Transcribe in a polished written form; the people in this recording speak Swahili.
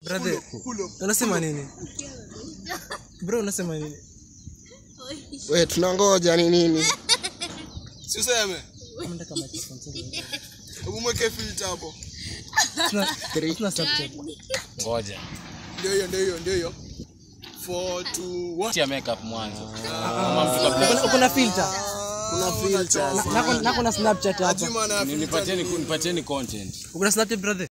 Brother, unasema nini? Bro, unasema nini? Wewe tunangoja nini? Si useme. Kama kama sponsor. Umweke filter hapo. Tuna Snapchat. Ngoja. Ndio hiyo. 4 2 1. Tia makeup mwanzo. Kuna filter. Kuna filter. Na kuna Snapchat hapa. Nipatieni content. Kuna Snapchat brother.